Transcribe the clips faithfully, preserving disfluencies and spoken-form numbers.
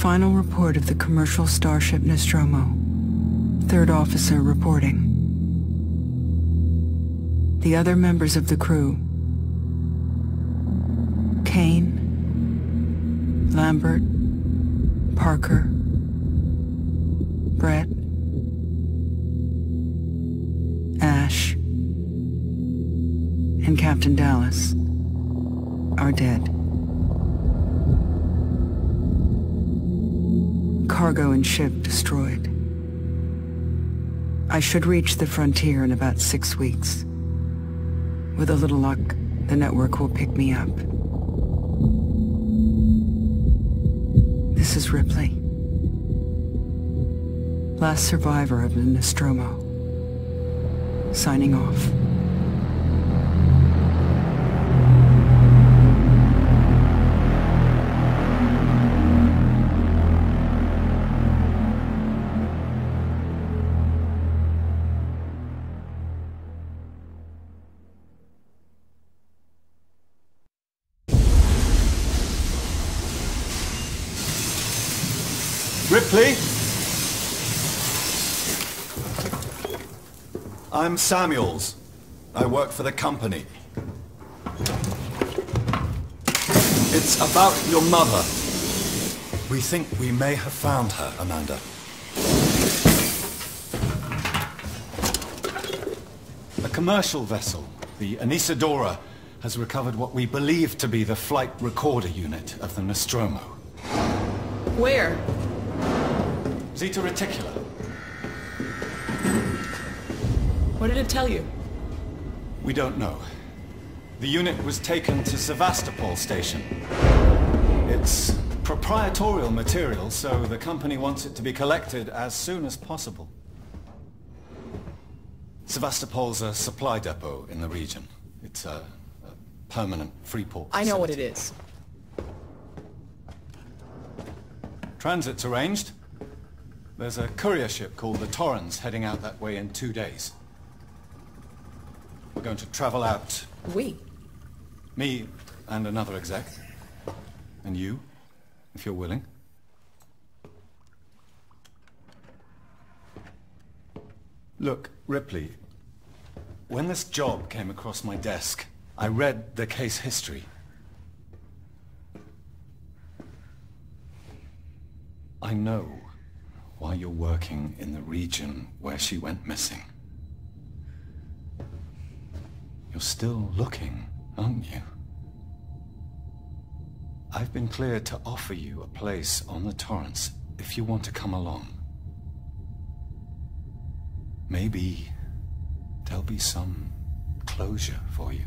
Final report of the commercial starship Nostromo. Third officer reporting. The other members of the crew: Kane, Lambert, Parker, Brett, Ash, and Captain Dallas are dead. Cargo and ship destroyed. I should reach the frontier in about six weeks. With a little luck, the network will pick me up. This is Ripley, last survivor of the Nostromo, signing off. Ripley? I'm Samuels. I work for the company. It's about your mother. We think we may have found her, Amanda. A commercial vessel, the Anesidora, has recovered what we believe to be the flight recorder unit of the Nostromo. Where? Zeta Reticula. What did it tell you? We don't know. The unit was taken to Sevastopol station. It's proprietorial material, so the company wants it to be collected as soon as possible. Sevastopol's a supply depot in the region. It's a, a permanent free port facility. I know what it is. Transit's arranged. There's a courier ship called the Torrens heading out that way in two days. We're going to travel out. We? Me and another exec. And you, if you're willing. Look, Ripley, when this job came across my desk, I read the case history. I know why you're working in the region where she went missing. You're still looking, aren't you? I've been cleared to offer you a place on the Torrens if you want to come along. Maybe there'll be some closure for you.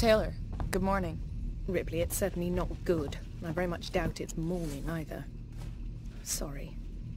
Taylor, good morning. Ripley, it's certainly not good. I very much doubt it's morning either. Sorry.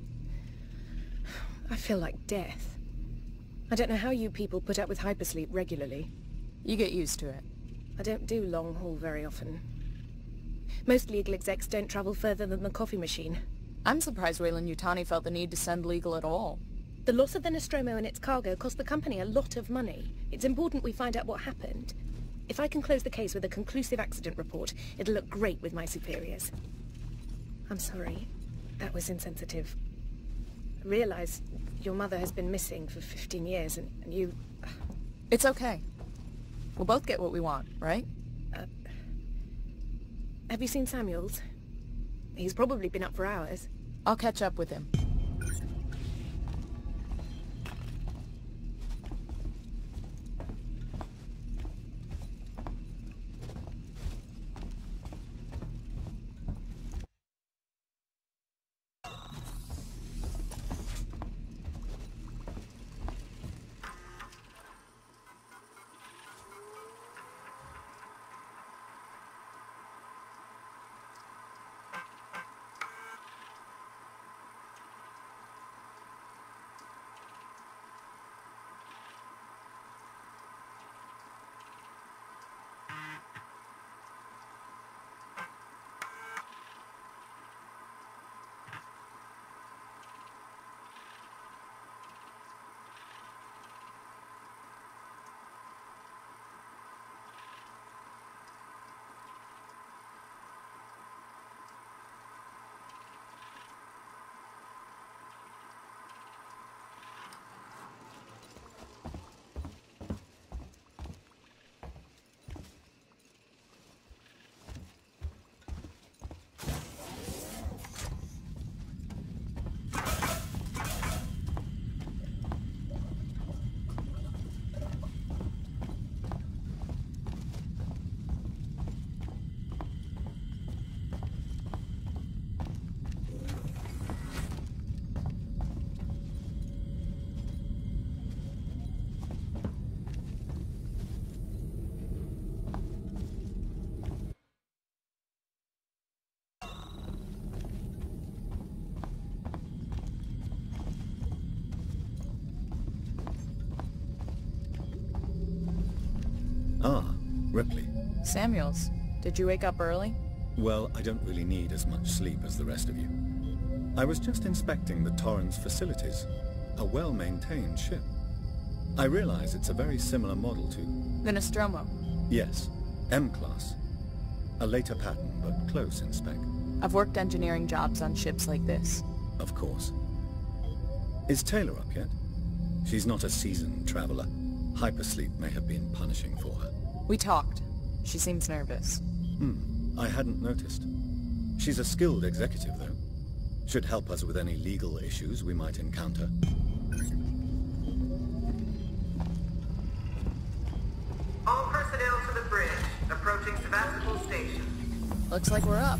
I feel like death. I don't know how you people put up with hypersleep regularly. You get used to it. I don't do long haul very often. Most legal execs don't travel further than the coffee machine. I'm surprised Weyland-Yutani felt the need to send legal at all. The loss of the Nostromo and its cargo cost the company a lot of money. It's important we find out what happened. If I can close the case with a conclusive accident report, it'll look great with my superiors. I'm sorry. That was insensitive. I realize your mother has been missing for fifteen years, and, and you... It's okay. We'll both get what we want, right? Uh, have you seen Samuels? He's probably been up for hours. I'll catch up with him. Ah, Ripley. Samuels, did you wake up early? Well, I don't really need as much sleep as the rest of you. I was just inspecting the Torrens facilities. A well-maintained ship. I realize it's a very similar model to... The Nostromo. Yes, M-class. A later pattern, but close in spec. I've worked engineering jobs on ships like this. Of course. Is Taylor up yet? She's not a seasoned traveler. Hypersleep may have been punishing for her. We talked. She seems nervous. Hmm, I hadn't noticed. She's a skilled executive, though. Should help us with any legal issues we might encounter. All personnel to the bridge, approaching Sevastopol Station. Looks like we're up.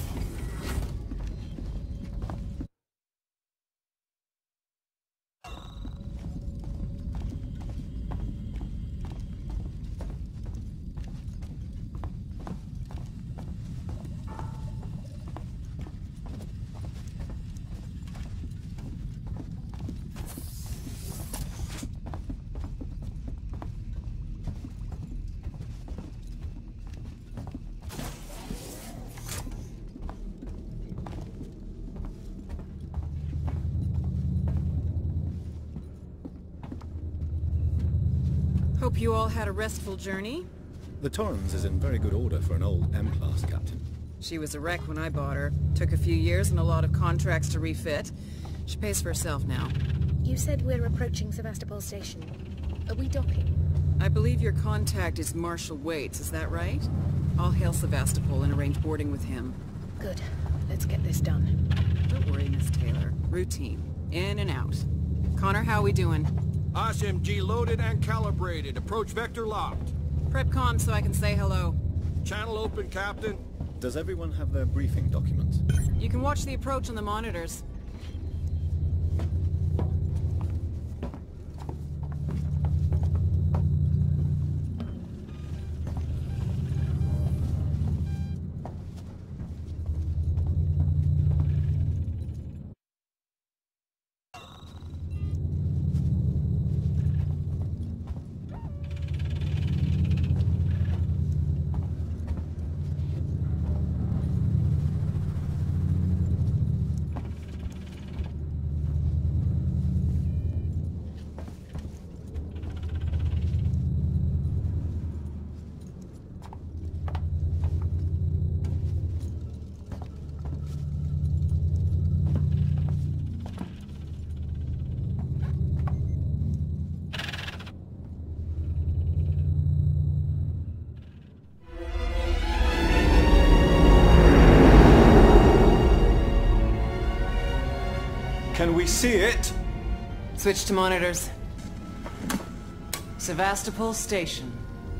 Hope you all had a restful journey. The Torrens is in very good order for an old M-class captain. She was a wreck when I bought her. Took a few years and a lot of contracts to refit. She pays for herself now. You said we're approaching Sevastopol Station. Are we docking? I believe your contact is Marshal Waits, is that right? I'll hail Sevastopol and arrange boarding with him. Good. Let's get this done. Don't worry, Miss Taylor. Routine. In and out. Connor, how we doing? I S M G loaded and calibrated. Approach vector locked. Prep comm so I can say hello. Channel open, Captain. Does everyone have their briefing documents? You can watch the approach on the monitors. Can we see it? Switch to monitors. Sevastopol Station.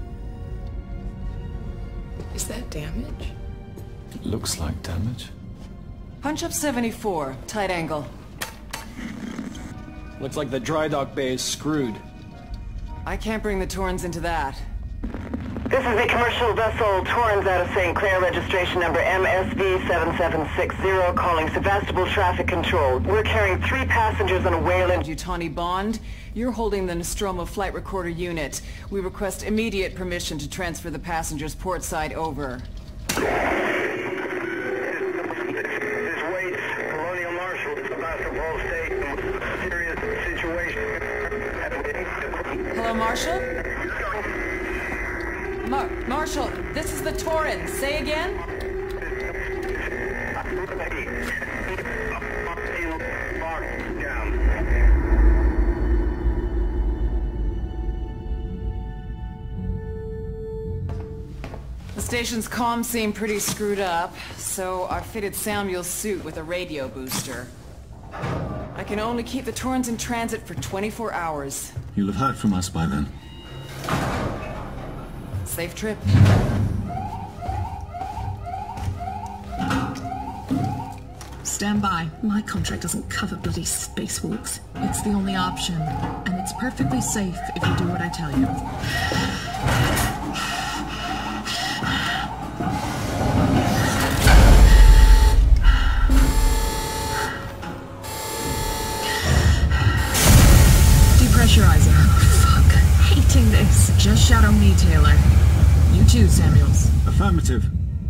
Is that damage? It looks like damage. Punch up seventy-four, tight angle. Looks like the dry dock bay is screwed. I can't bring the Torrens into that. This is the commercial vessel Torrens out of Saint Clair, registration number M S V seven seven six zero, calling Sevastopol Traffic Control. We're carrying three passengers on a Wayland... Yutani Bond, you're holding the Nostromo flight recorder unit. We request immediate permission to transfer the passengers portside over. This Waits, Colonial Marshal, Sevastopol Station. Serious situation. Hello, Marshal? Mar Marshal, this is the Torrens. Say again? The station's comms seem pretty screwed up, so I fitted Samuel's suit with a radio booster. I can only keep the Torrens in transit for twenty-four hours. You'll have heard from us by then. Safe trip. Stand by. My contract doesn't cover bloody spacewalks. It's the only option, and it's perfectly safe if you do what I tell you. Depressurizer. Oh, fuck. Hating this. Just shadow me, Taylor. You too, Samuels. Affirmative.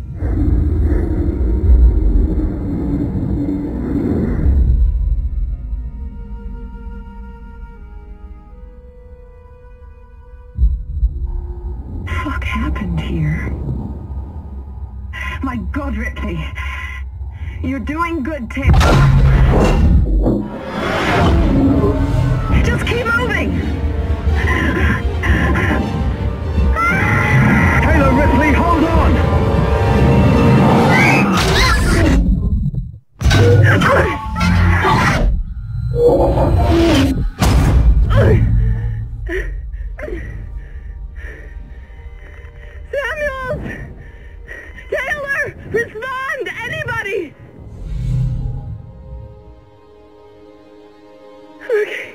Fuck happened here? My God, Ripley. You're doing good, Taylor. Just keep moving! Taylor, Ripley, hold on! Samuels! Taylor! Respond! Anybody! Okay.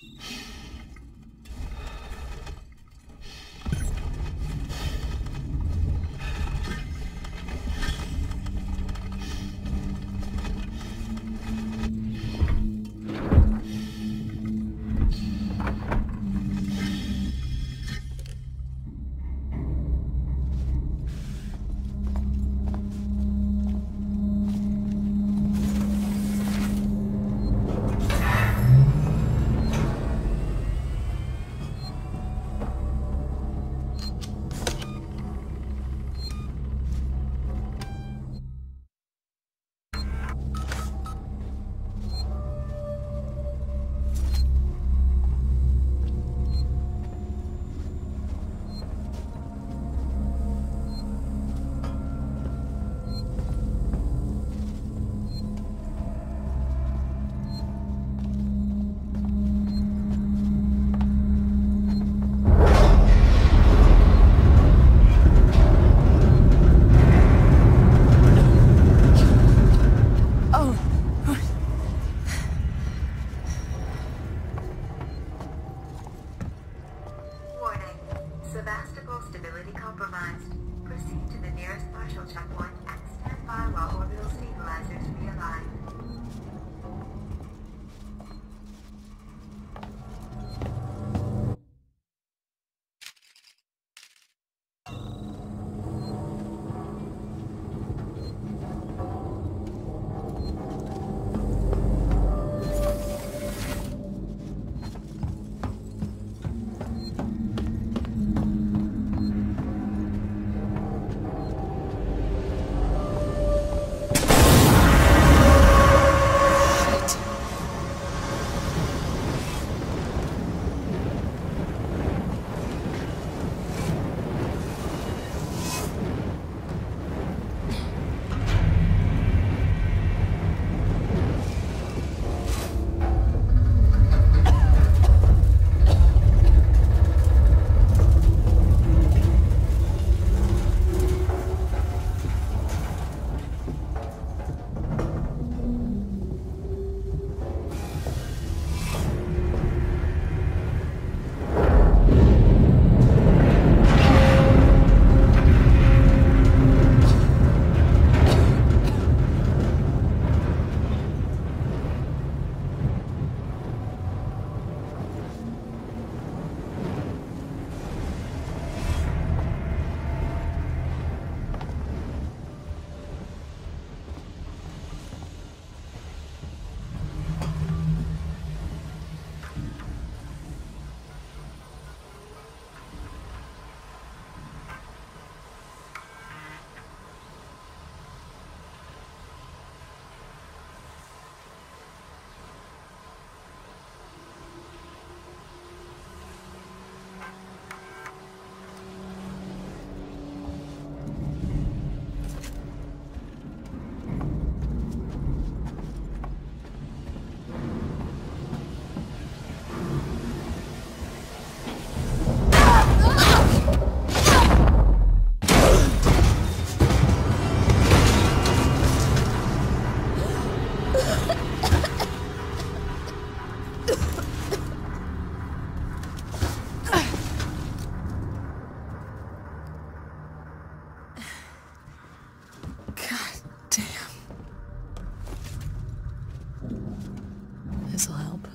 This'll help.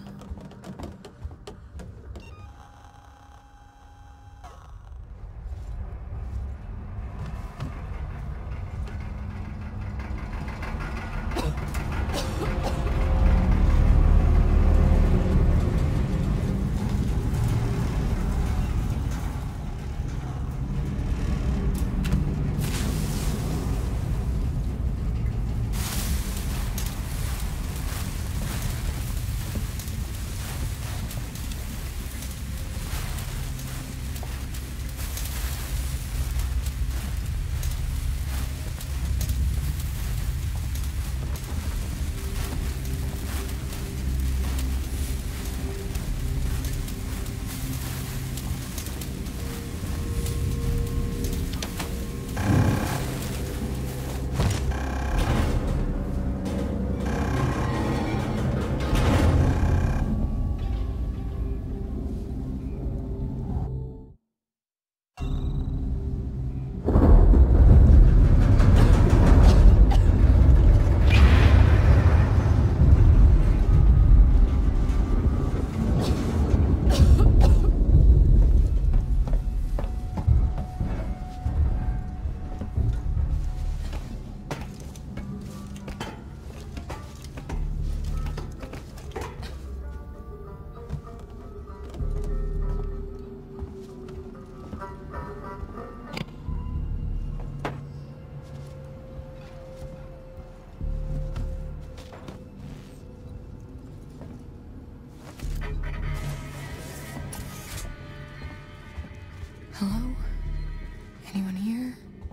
Hello? Anyone here?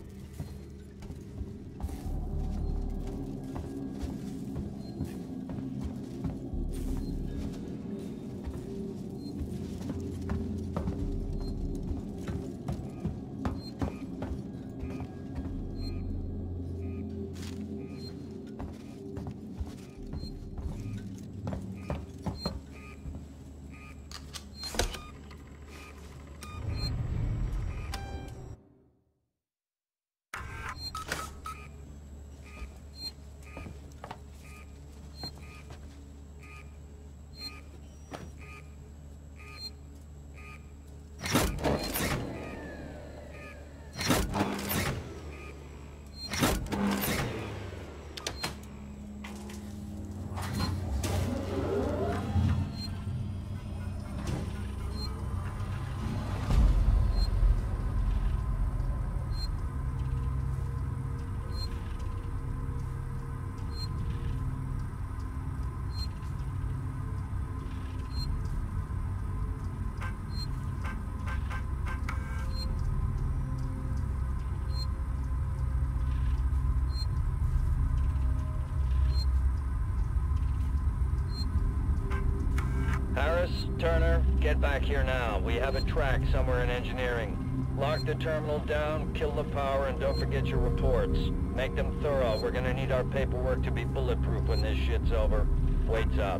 Turner, get back here now. We have a track somewhere in engineering. Lock the terminal down, kill the power, and don't forget your reports. Make them thorough. We're gonna need our paperwork to be bulletproof when this shit's over. Waits up.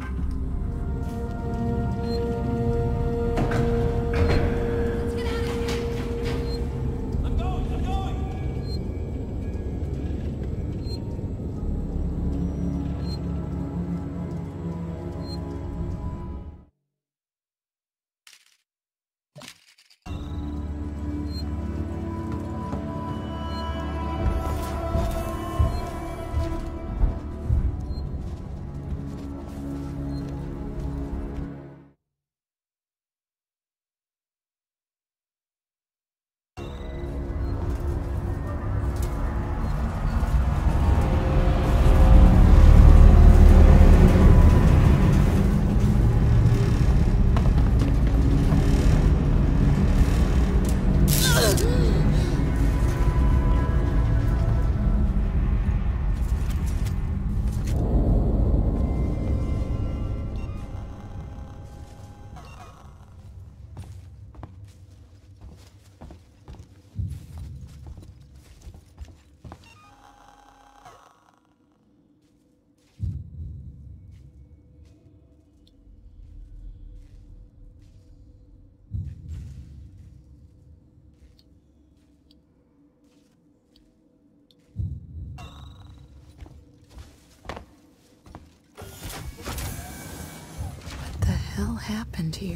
What happened here?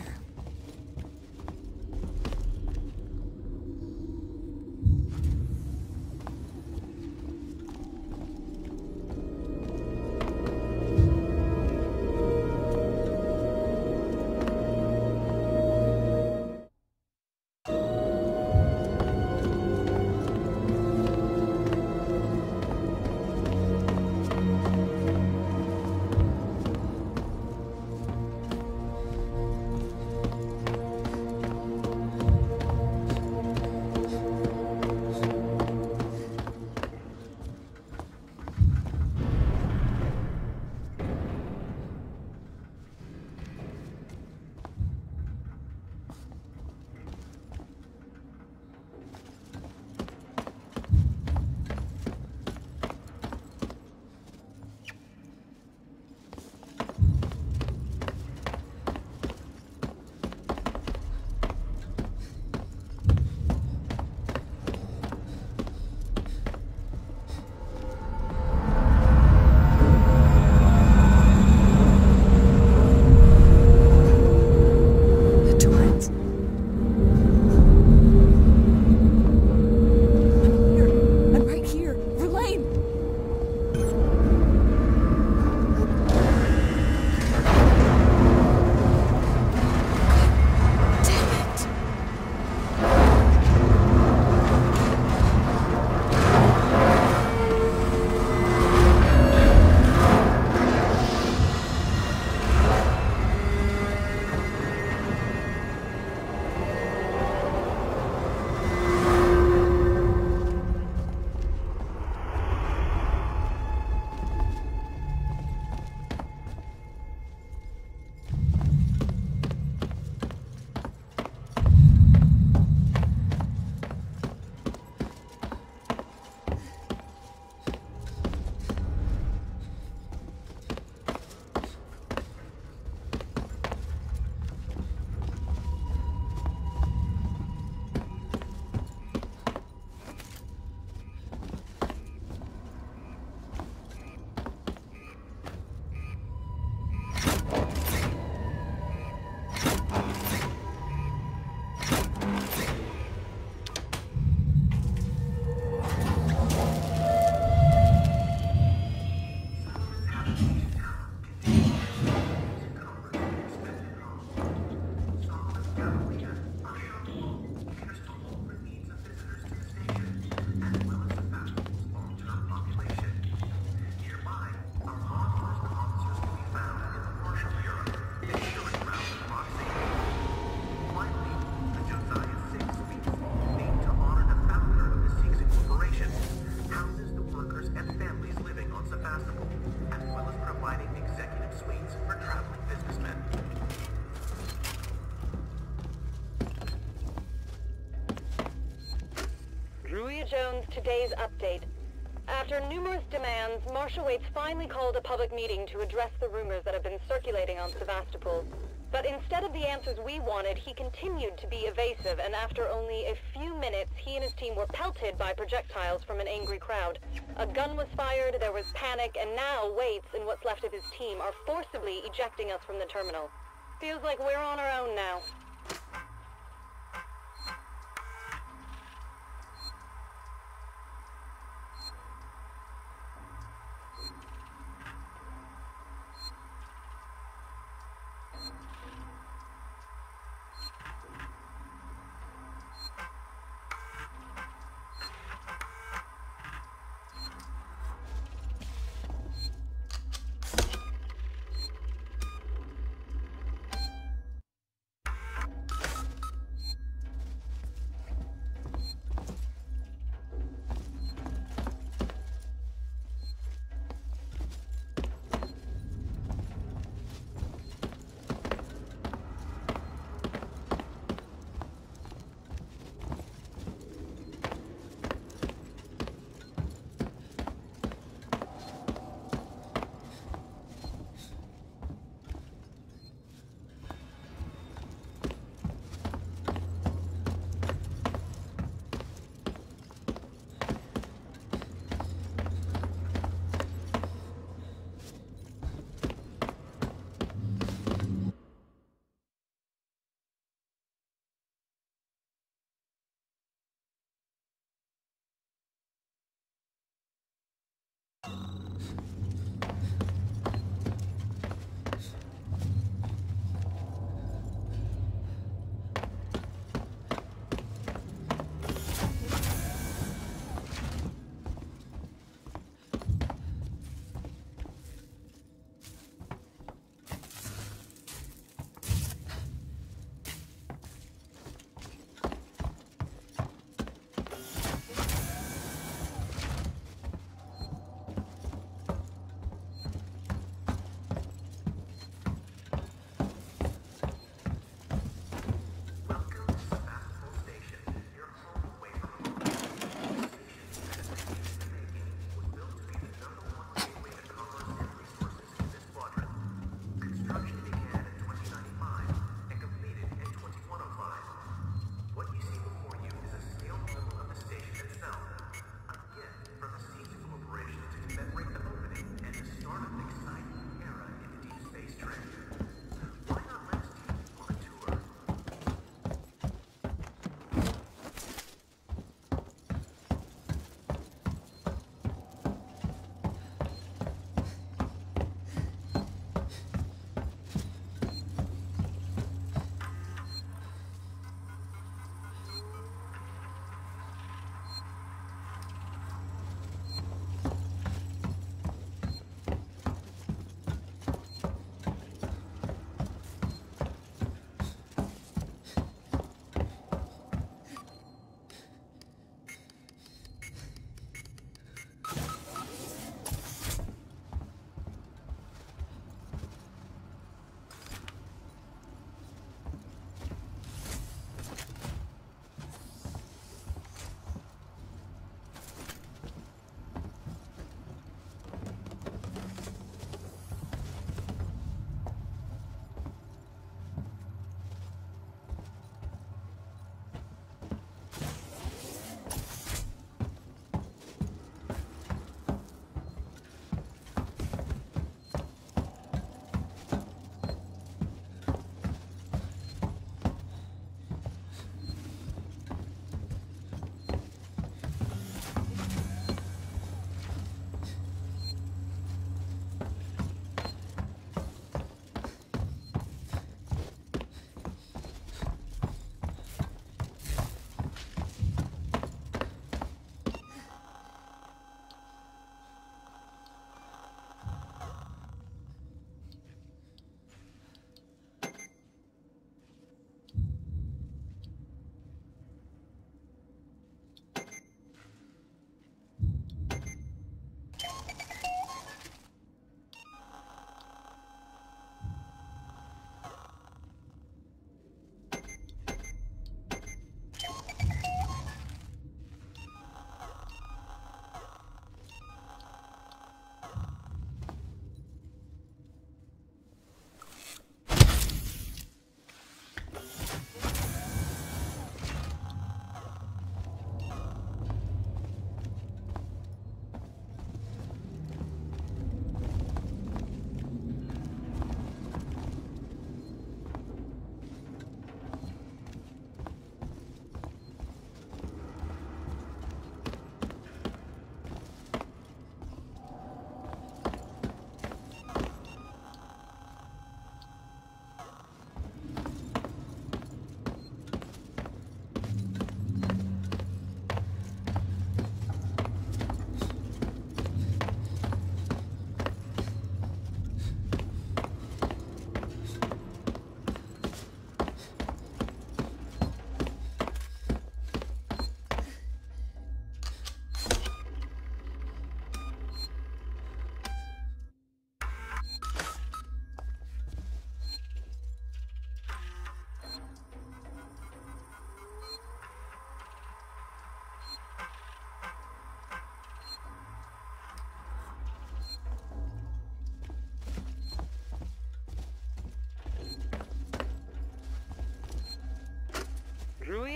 Jones, today's update. After numerous demands, Marshal Waits finally called a public meeting to address the rumors that have been circulating on Sevastopol. But instead of the answers we wanted, he continued to be evasive, and after only a few minutes, he and his team were pelted by projectiles from an angry crowd. A gun was fired, there was panic, and now Waits and what's left of his team are forcibly ejecting us from the terminal. Feels like we're on our own now.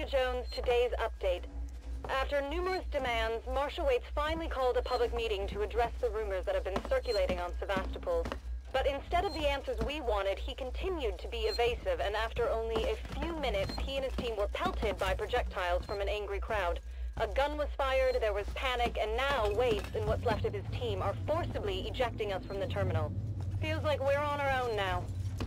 Jones, today's update. After numerous demands, Marshal Waits finally called a public meeting to address the rumors that have been circulating on Sevastopol. But instead of the answers we wanted, he continued to be evasive, and after only a few minutes, he and his team were pelted by projectiles from an angry crowd. A gun was fired, there was panic, and now Waits and what's left of his team are forcibly ejecting us from the terminal. Feels like we're on our own now.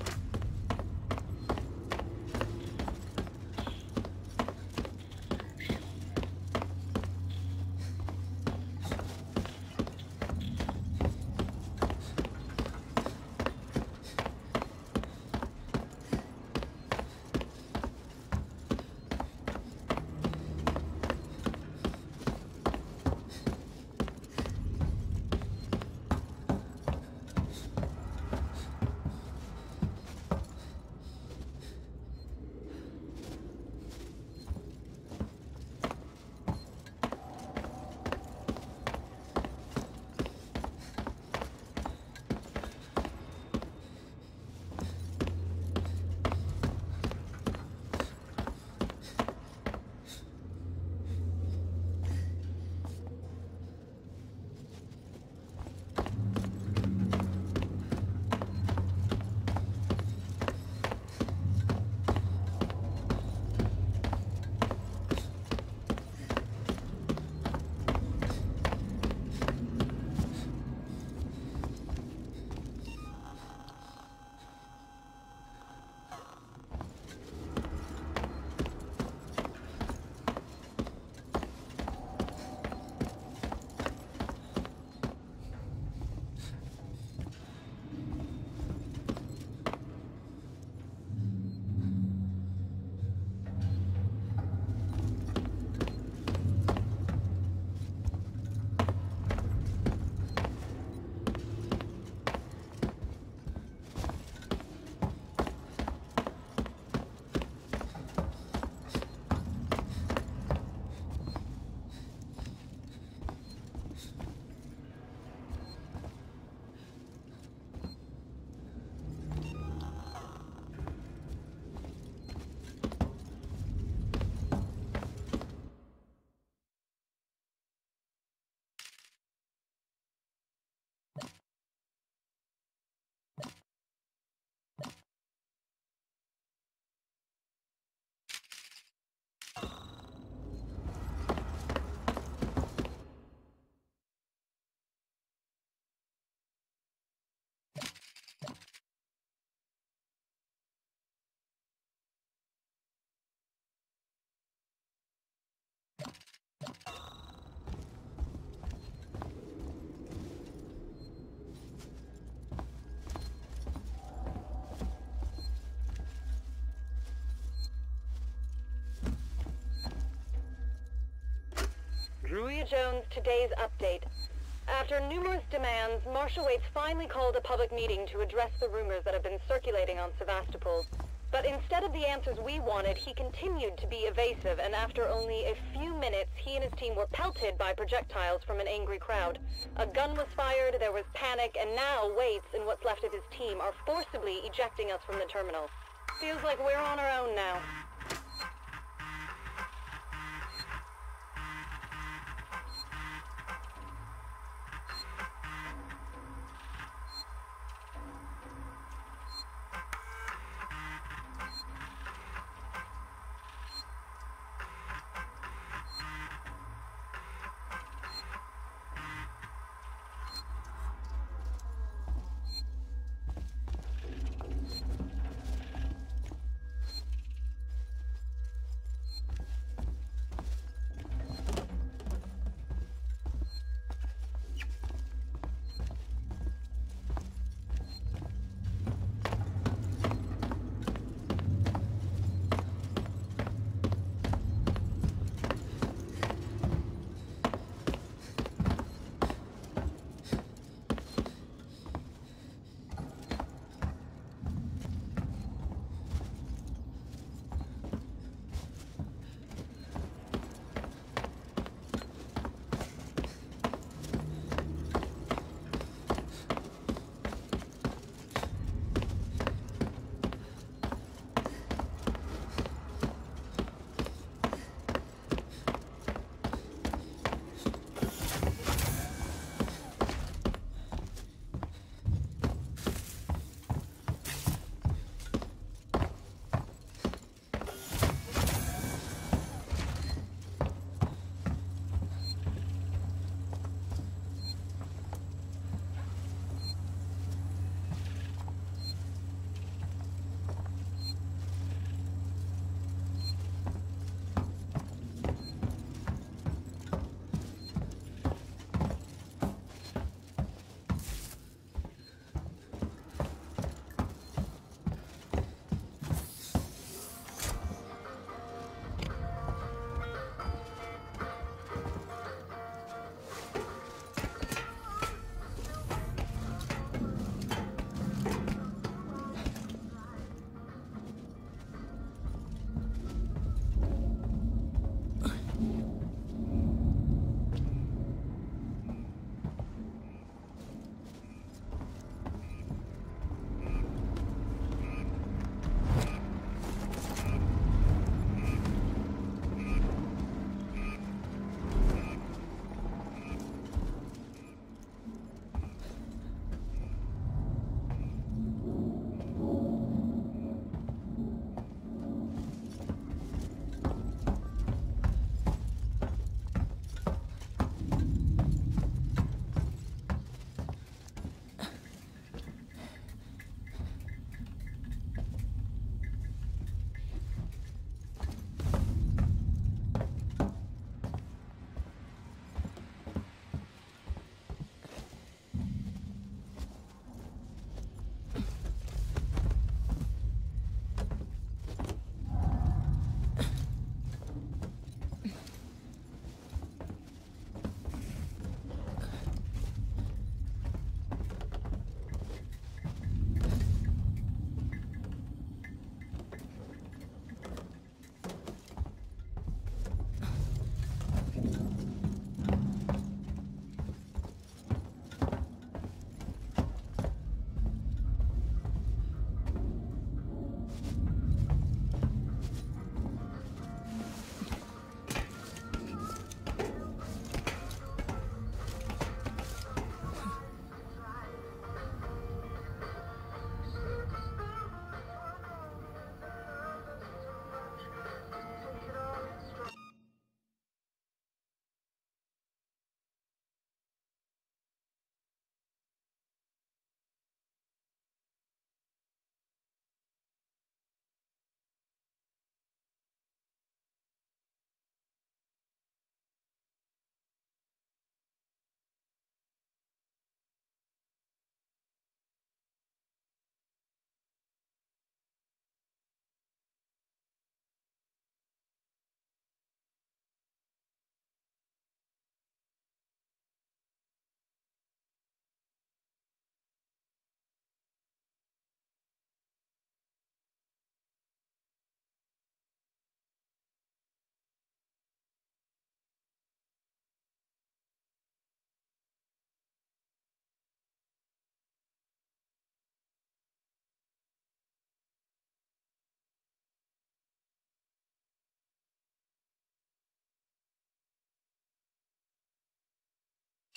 Druia Jones, today's update. After numerous demands, Marshal Waits finally called a public meeting to address the rumors that have been circulating on Sevastopol. But instead of the answers we wanted, he continued to be evasive, and after only a few minutes, he and his team were pelted by projectiles from an angry crowd. A gun was fired, there was panic, and now Waits and what's left of his team are forcibly ejecting us from the terminal. Feels like we're on our own now.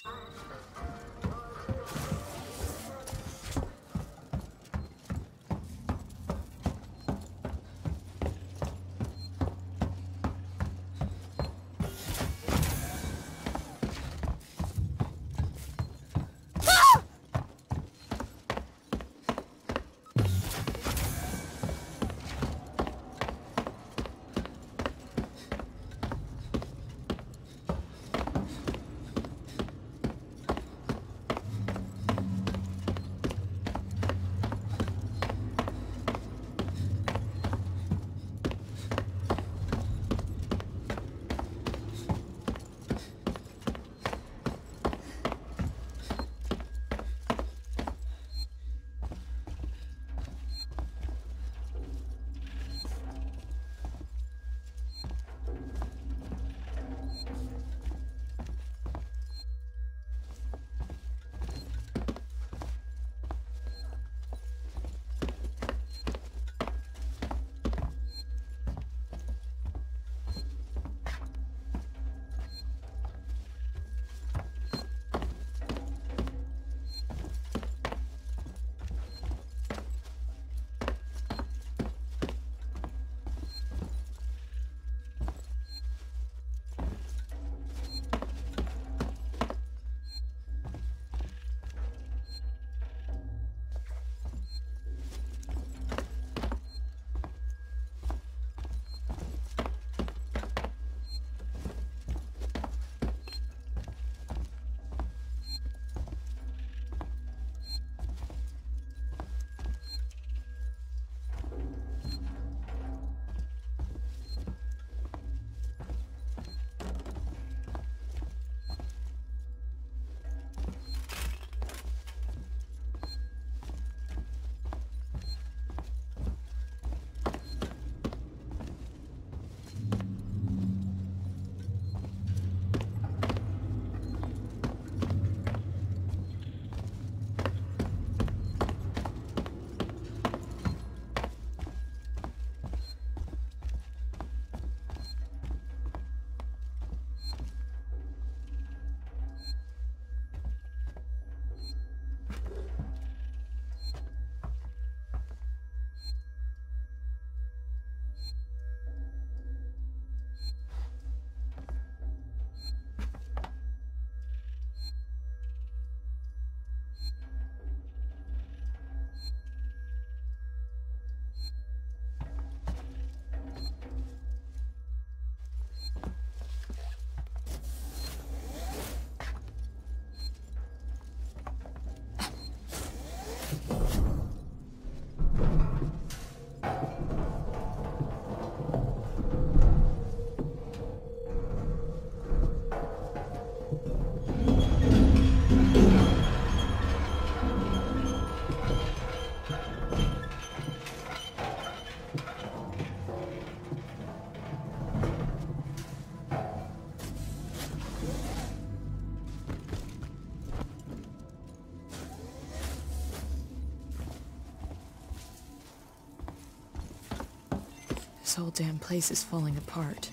This whole damn place is falling apart.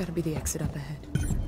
gotta be the exit up ahead.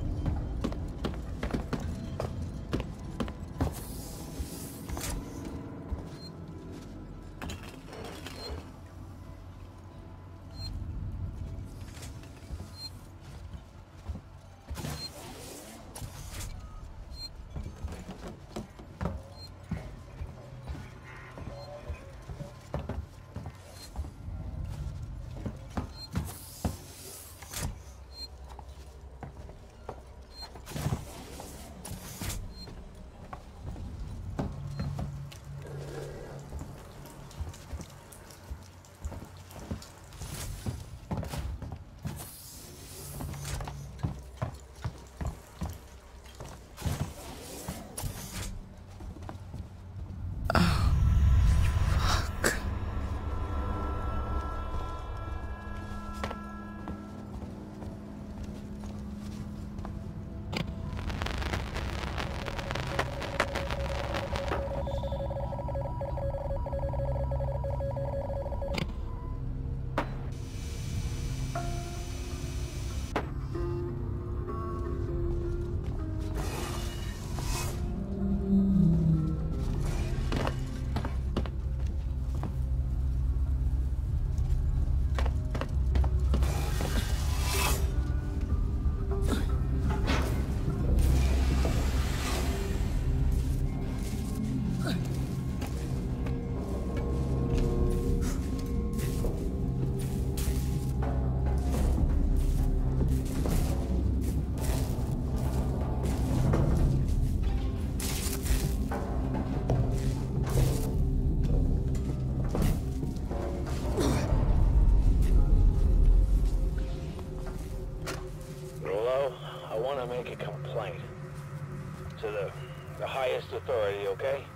Authority, okay?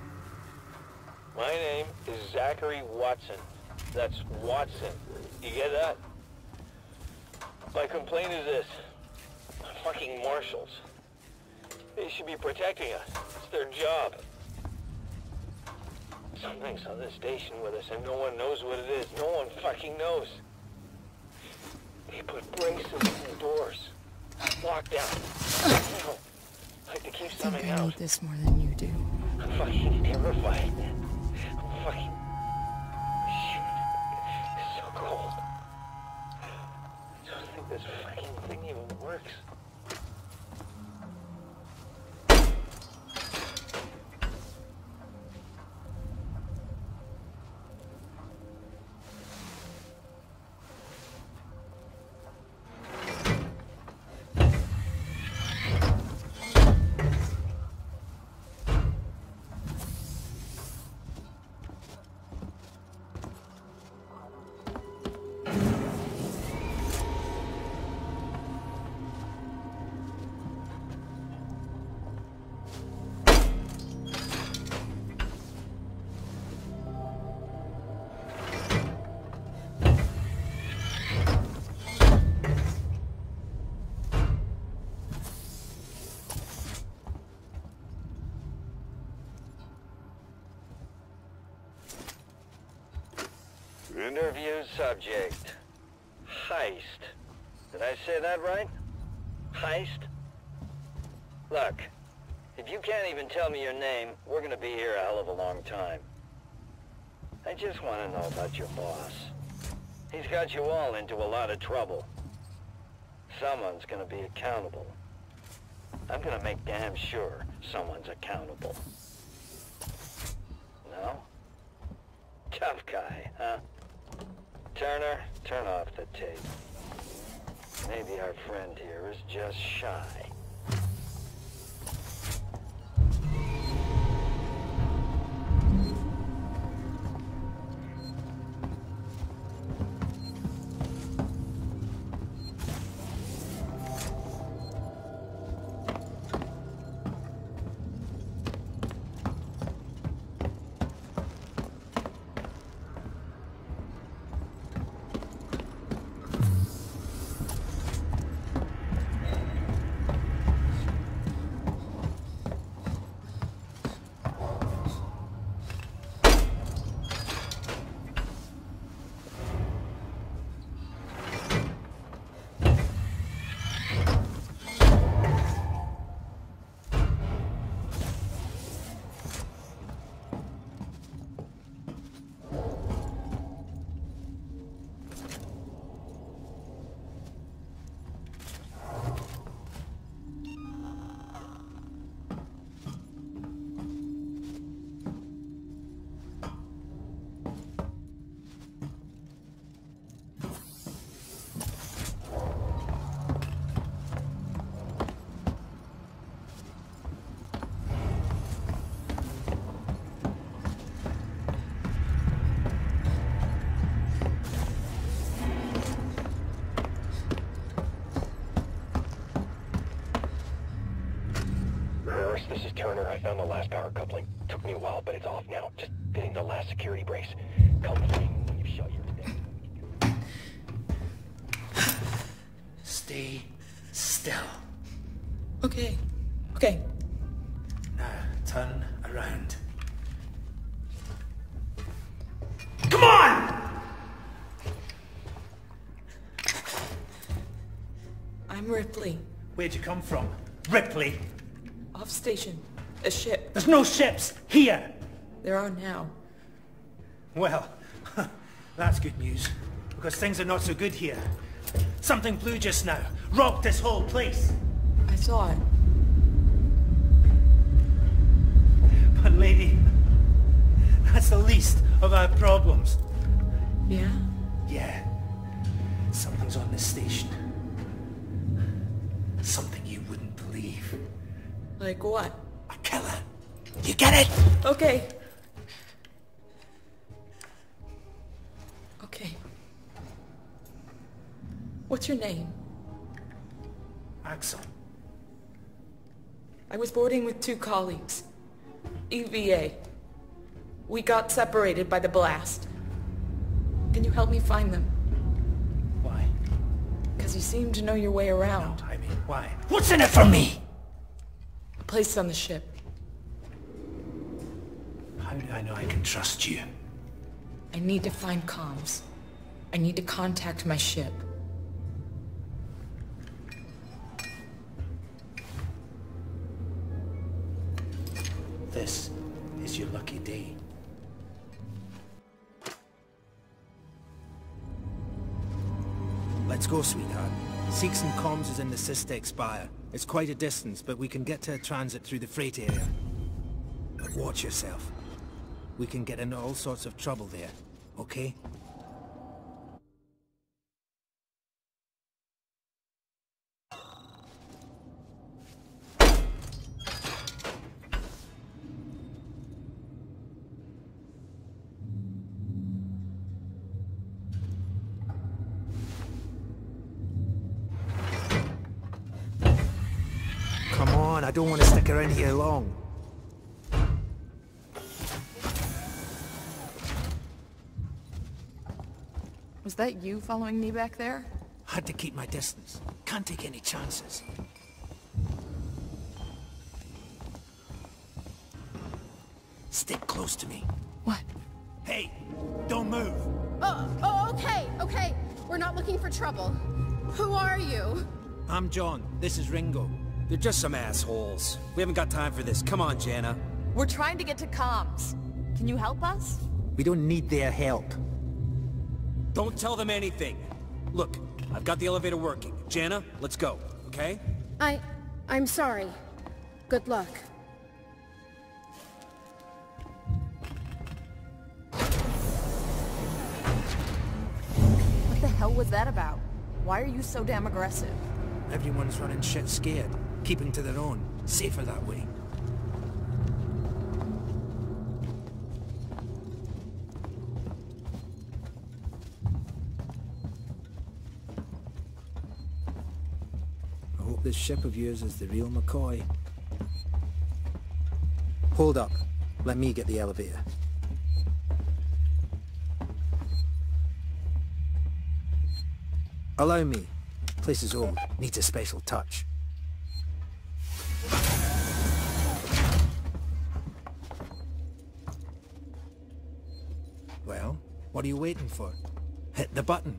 My name is Zachary Watson. That's Watson. You get that? My complaint is this. Fucking marshals. They should be protecting us. It's their job. Something's on this station with us and no one knows what it is. No one fucking knows. They put braces in the doors. Locked down. Like to keep something I think I out. need this more than you do. I'm fucking terrified. I'm fucking... Shit. It's so cold. I don't think this fucking thing even works. Interview subject. Heist. Did I say that right? Heist? Look, if you can't even tell me your name, we're gonna be here a hell of a long time. I just want to know about your boss. He's got you all into a lot of trouble. Someone's gonna be accountable. I'm gonna make damn sure someone's accountable. No? Tough guy, huh? Turner, turn off the tape. Maybe our friend here is just shy. this is Turner. I found the last power coupling. Took me a while, but it's off now. Just fitting the last security brace. Come free when you've shut your thing. Stay still. Okay. Okay. Now, turn around. Come on! I'm Ripley. Where'd you come from? Ripley? Off station. A ship. There's no ships here! There are now. Well, that's good news. Because things are not so good here. Something blue just now. Rocked this whole place. I saw it. But lady, that's the least of our problems. Yeah? Yeah. Something's on this station. Something you wouldn't believe. Like what? A killer. You get it? Okay. Okay. What's your name? Axel. I was boarding with two colleagues. E V A. We got separated by the blast. Can you help me find them? Why? Because you seem to know your way around. No, I mean, why? What's in it for me? A place on the ship. How do I know I can trust you? I need to find comms. I need to contact my ship. This is your lucky day. Let's go, sweetheart. Seeks and comms is in the Systech Spire. It's quite a distance, but we can get to a transit through the freight area. But watch yourself. We can get into all sorts of trouble there, okay? Come on, I don't want to stick around here long. Was that you following me back there? Had to keep my distance. Can't take any chances. Stick close to me. What? Hey, don't move. Oh, oh, okay, okay. We're not looking for trouble. Who are you? I'm John. This is Ringo. They're just some assholes. We haven't got time for this. Come on, Jana. We're trying to get to comms. Can you help us? We don't need their help. Don't tell them anything. Look, I've got the elevator working. Jana, let's go, okay? I... I'm sorry. Good luck. What the hell was that about? Why are you so damn aggressive? Everyone's running shit scared. Keeping to their own. Safer that way. I hope this ship of yours is the real McCoy. Hold up. Let me get the elevator. Allow me. Place is old. Needs a special touch. Well, what are you waiting for? Hit the button.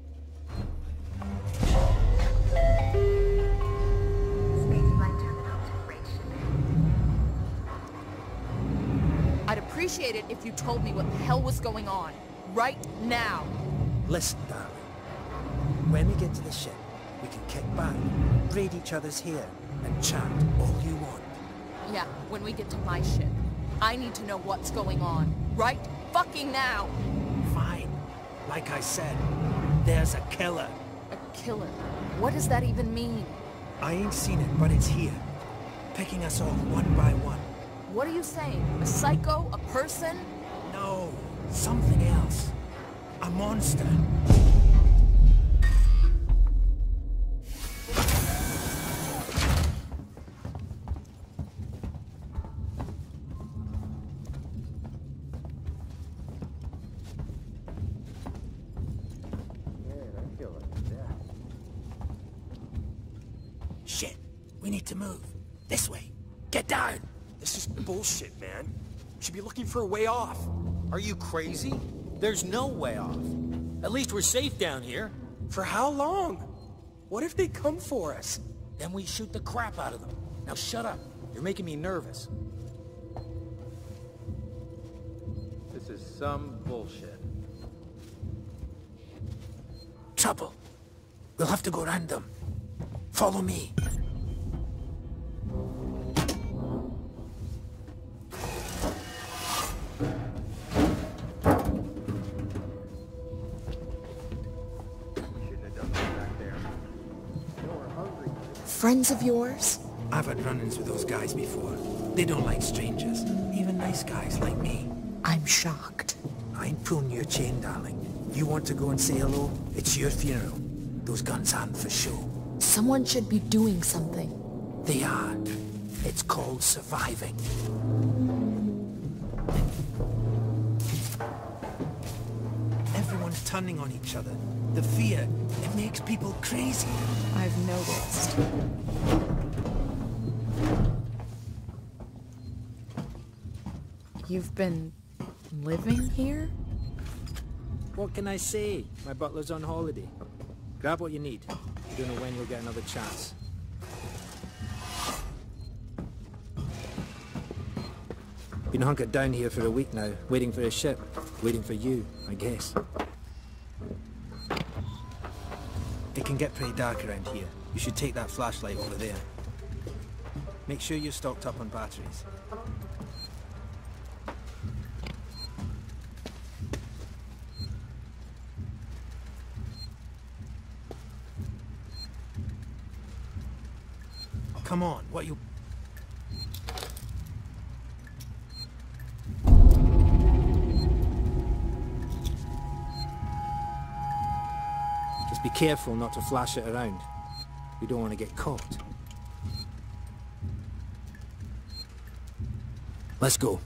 I'd appreciate it if you told me what the hell was going on. Right now. Listen, darling. When we get to the ship, we can kick back, braid each other's hair, and chat all you want. Yeah, when we get to my ship. I need to know what's going on. Right fucking now! Fine. Like I said, there's a killer. A killer? What does that even mean? I ain't seen it, but it's here. Picking us off one by one. What are you saying? A psycho? A person? No, something else. A monster. We need to move. This way. Get down! This is bullshit, man. We should be looking for a way off. Are you crazy? There's no way off. At least we're safe down here. For how long? What if they come for us? Then we shoot the crap out of them. Now shut up. You're making me nervous. This is some bullshit. Trouble. We'll have to go around them. Follow me. Friends of yours? I've had run-ins with those guys before. They don't like strangers. Even nice guys like me. I'm shocked. I ain't pulling your chain, darling. You want to go and say hello? It's your funeral. Those guns aren't for show. Someone should be doing something. They are. It's called surviving. Everyone's turning on each other. The fear, it makes people crazy. I've noticed. You've been living here? What can I say? My butler's on holiday. Grab what you need. You don't know when you'll get another chance. Been hunkered down here for a week now, waiting for a ship. Waiting for you, I guess. It can get pretty dark around here. You should take that flashlight over there. Make sure you're stocked up on batteries. Come on, what you... Just be careful not to flash it around. We don't want to get caught. Let's go.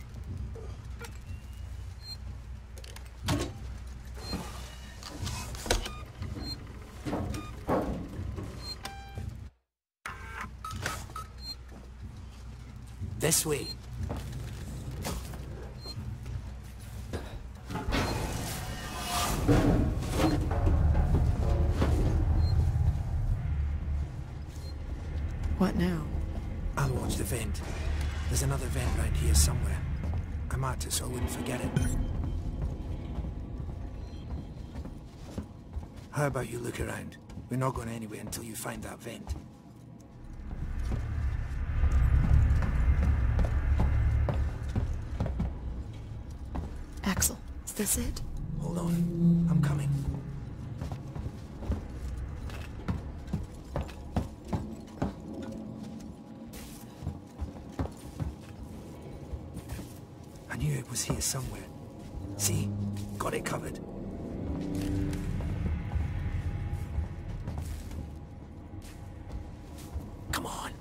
This way. What now? I'll watch the vent. There's another vent round here somewhere. I marked it so I wouldn't forget it. How about you look around? We're not going anywhere until you find that vent. Axel, is this it? Hold on. I'm coming. I knew it was here somewhere. See? Got it covered. Come on.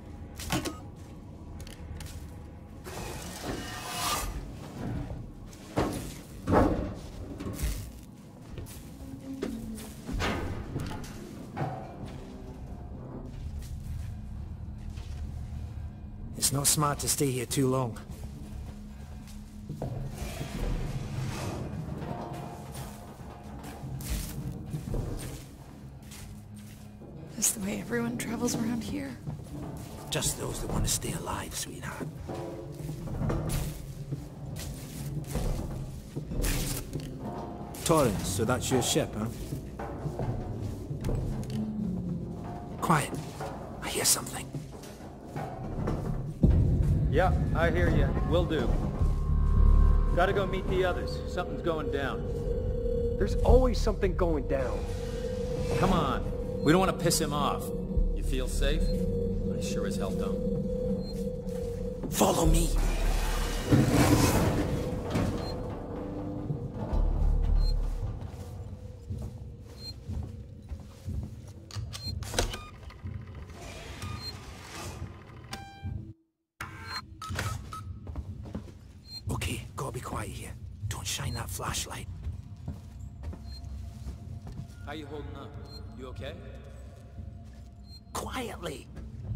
It's not smart to stay here too long. Is the way everyone travels around here? Just those that want to stay alive, sweetheart. Torrens, so that's your ship, huh? Quiet. I hear something. Yeah, I hear you. Will do. Gotta go meet the others. Something's going down. There's always something going down. Come on. We don't want to piss him off. You feel safe? I sure as hell don't. Follow me. Okay, gotta be quiet here. Don't shine that flashlight. How you holding up? You okay? Quietly.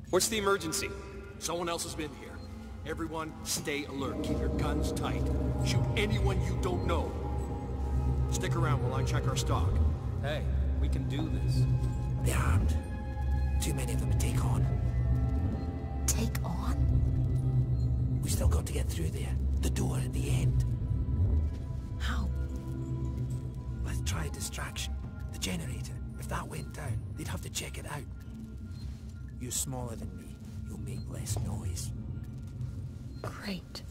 What's the emergency? Someone else has been here. Everyone, stay alert. Keep your guns tight. Shoot anyone you don't know. Stick around while I check our stock. Hey, we can do this. They're armed. Too many of them to take on. Take on? We still got to get through there. The door at the end. How? Let's try a distraction. The generator. If that went down, they'd have to check it out. You're smaller than me. You'll make less noise. Great.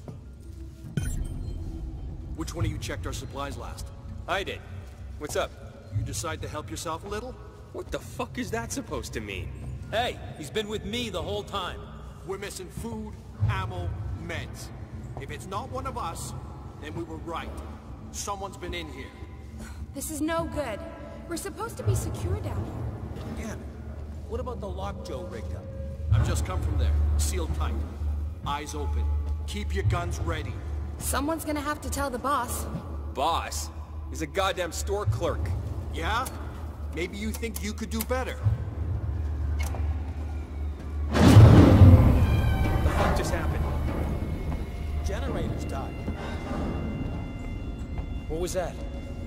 Which one of you checked our supplies last? I did. What's up? You decide to help yourself a little? What the fuck is that supposed to mean? Hey, he's been with me the whole time. We're missing food, ammo, meds. If it's not one of us, then we were right. Someone's been in here. This is no good. We're supposed to be secure down here. Damn it. What about the lock Joe rigged up? I've just come from there. Sealed tight. Eyes open. Keep your guns ready. Someone's gonna have to tell the boss. Boss? He's a goddamn store clerk. Yeah? Maybe you think you could do better. What the fuck just happened? Generators died. What was that?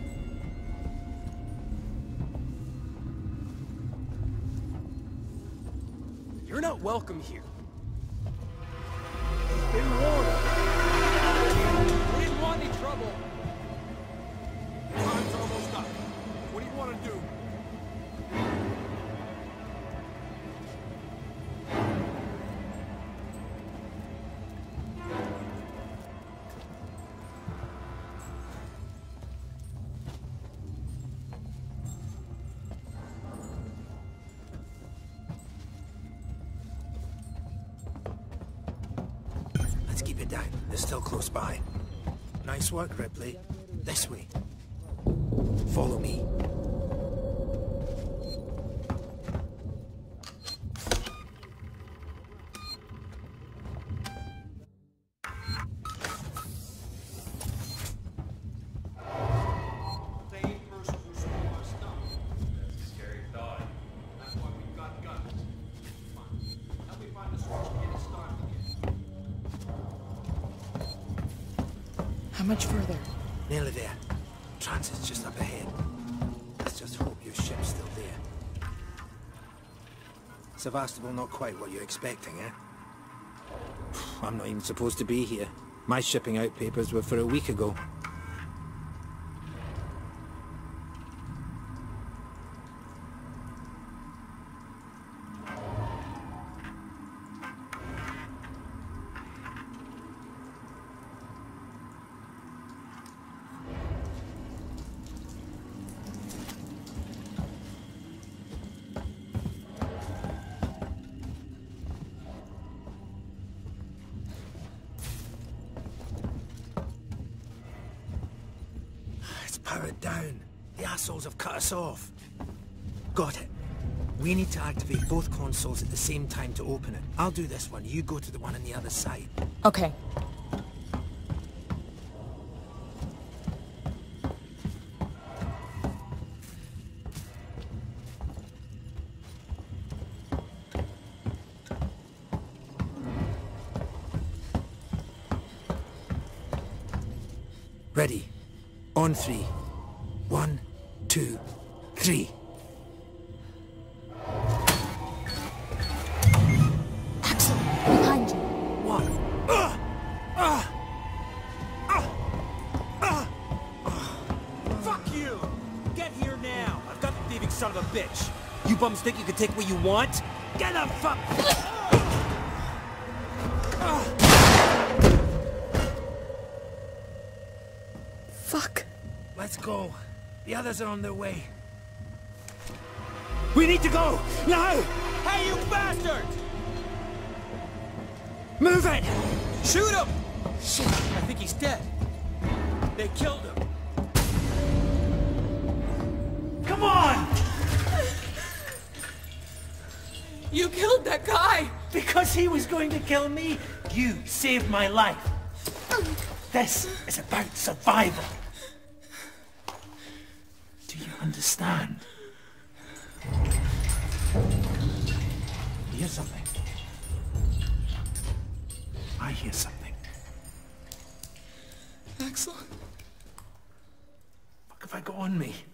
You're not welcome here. Been warned. We didn't want any trouble. Time's almost up. What do you want to do? Let's keep it down. They're still close by. Nice work, Ripley. This way. Follow me. How much further? Nearly there. Transit's just up ahead. Let's just hope your ship's still there. Sevastopol not quite what you're expecting, eh? I'm not even supposed to be here. My shipping out papers were for a week ago. Powered down. The assholes have cut us off. Got it. We need to activate both consoles at the same time to open it. I'll do this one. You go to the one on the other side. Okay. Ready. On three. One, two, three. Axel, behind you. What? Uh, uh, uh, uh, uh. Fuck you! Get here now! I've got the thieving son of a bitch! You bums think you can take what you want? Get the fuck... Fuck. Let's go. The others are on their way. We need to go! Now! Hey, you bastard! Move it! Shoot him! Shit, I think he's dead. They killed him. Come on! You killed that guy! Because he was going to kill me, you saved my life. This is about survival. Do you understand? Here's something. I hear something. Axel? Fuck have I got on me?